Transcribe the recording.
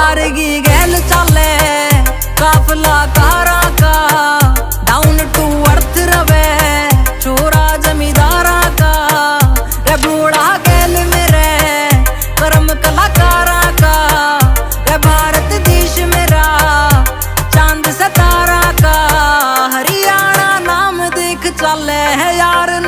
सारगी गैल चाले काफला कारा का, डाउन टू अर्थ रवे छोरा जमींदारा का। रे बूढ़ा गैल मेरे कर्म कलाकारा का, रे भारत देश मेरा चांद सितारा का। हरियाणा नाम देख चले है यार